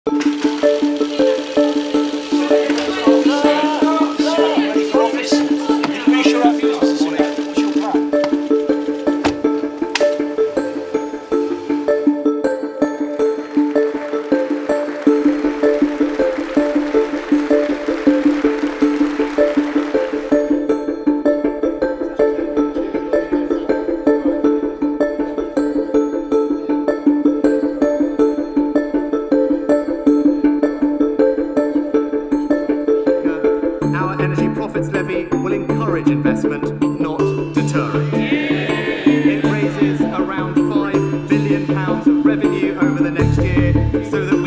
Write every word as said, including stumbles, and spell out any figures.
Levy will encourage investment, not deter it. It raises around five billion pounds of revenue over the next year so that